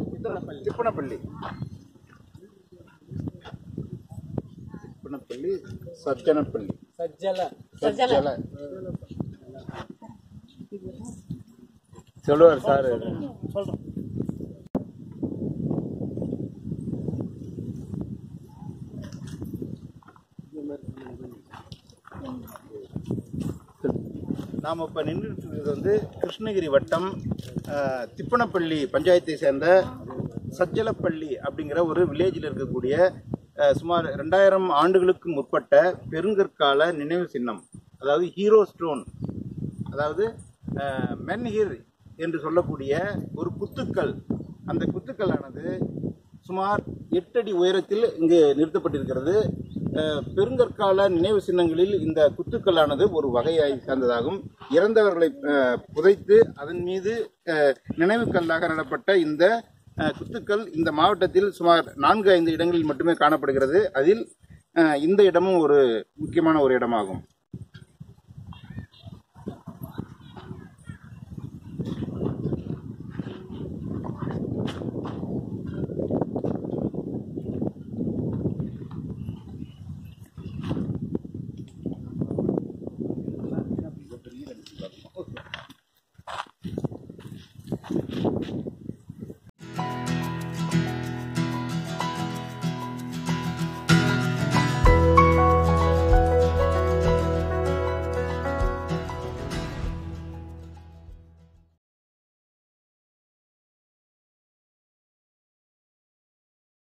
திப்பனப்பள்ளி, சஜ்ஜனப்பள்ளி, சொல்லுவார் சார். நாம் இப்போ நின்றுட்டு இருக்கிறது கிருஷ்ணகிரி வட்டம் திப்பனப்பள்ளி பஞ்சாயத்தை சேர்ந்த சஜ்ஜலப்பள்ளி அப்படிங்கிற ஒரு வில்லேஜில் இருக்கக்கூடிய சுமார் 2000 ஆண்டுகளுக்கு முற்பட்ட பெருங்கற்கால நினைவு சின்னம், அதாவது ஹீரோ ஸ்டோன், அதாவது மென்ஹிர் என்று சொல்லக்கூடிய ஒரு குத்துக்கள். அந்த குத்துக்கல்லானது சுமார் 8 அடி உயரத்தில் இங்கு நிறுத்தப்பட்டிருக்கிறது. பெருங்கற்கால நினைவு சின்னங்களில் இந்த குத்துக்கல்லானது ஒரு வகையை சார்ந்ததாகும். இறந்தவர்களை புதைத்து அதன் மீது நினைவு கல்லாக நடப்பட்ட இந்த குத்துக்கள் இந்த மாவட்டத்தில் சுமார் 4-5 இடங்களில் மட்டுமே காணப்படுகிறது. அதில் இந்த இடமும் ஒரு முக்கியமான ஒரு இடமாகும்.